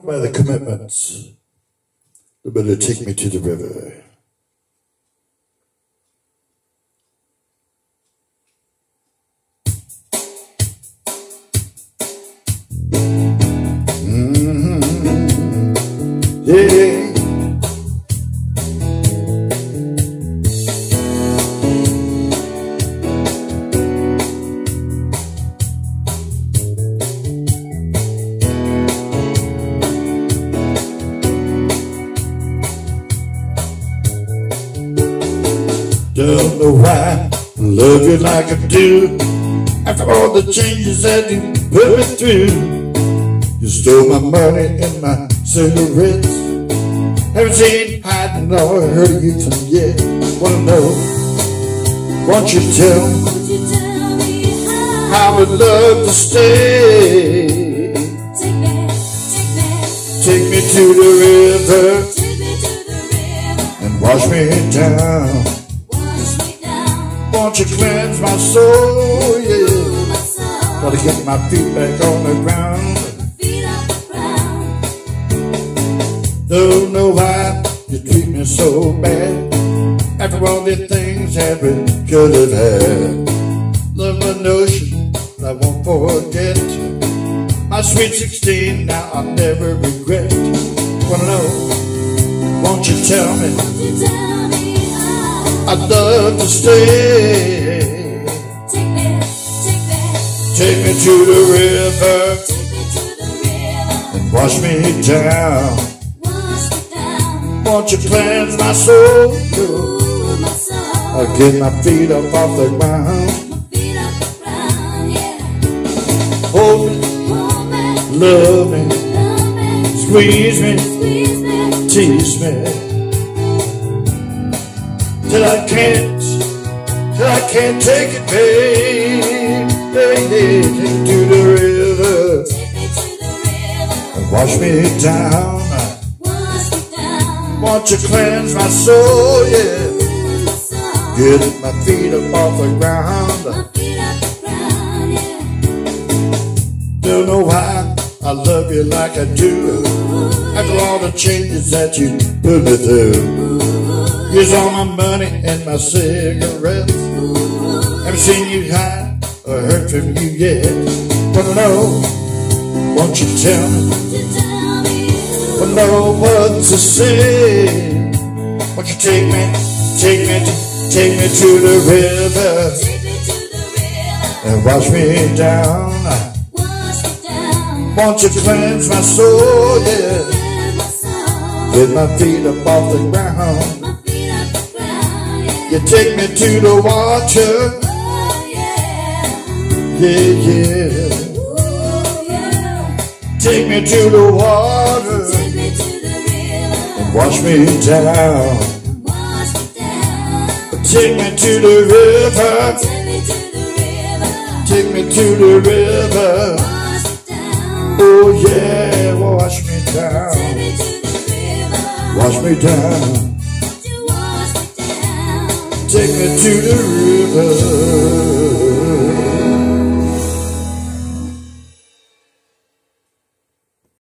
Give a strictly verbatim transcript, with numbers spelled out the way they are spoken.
by the commitments. You better take me to the river. Mm-hmm. Yeah. Don't know why I love you like I do. After all the changes that you put me through, you stole my money and my cigarettes. Haven't seen hiding nor heard of you from yet. Wanna know? Won't you tell me how I would love to stay? Take me, take me, take me to the river, take me to the river, and wash me down. Won't you cleanse my soul, yeah. My soul. Gotta get my feet back on the ground. Feet off the ground. Don't know why you treat me so bad. After all the things that we could have had. Love the notion that I won't forget. My sweet sixteen, now I'll never regret. Wanna know, won't you tell me? Won't you tell me how I'd love to stay. Take me, take me, take me to the river, take me to the river, and wash me down. wash me down. Won't you cleanse my soul? Ooh, my soul. I'll get my feet up off the ground. My feet off the ground, yeah. Hold me, Hold me, love me, love me, squeeze me, squeeze me, tease me, till I can't, till I can't take it, babe. Baby, take me to the river, take me to the river, and wash me down. wash me down. Won't you cleanse my soul, yeah. Ooh, my soul. Get my feet up off the ground. My feet off the ground, yeah. Don't know why I love you like I do. After all the changes that you put me through. Here's all my money and my cigarettes. Haven't seen you hide or heard from you yet. Wanna know, won't you tell me? Won't you tell me Wanna know what to say? Won't you take me, take me, take me to the river, take me to the river, and wash me down. wash me down. Won't you cleanse my soul, yeah. Cleanse my soul. Get my feet up off the ground. My feet off the ground, yeah. You take me to the water, Oh, yeah. yeah, yeah. Ooh, yeah. Take me to the water, Take me to the river, and wash me down. wash me down. Take me to the river, Take me to the river, take me to the river. wash me down. Oh yeah, wash me down, Take me to the river, wash me down. wash me down. Take me to the river.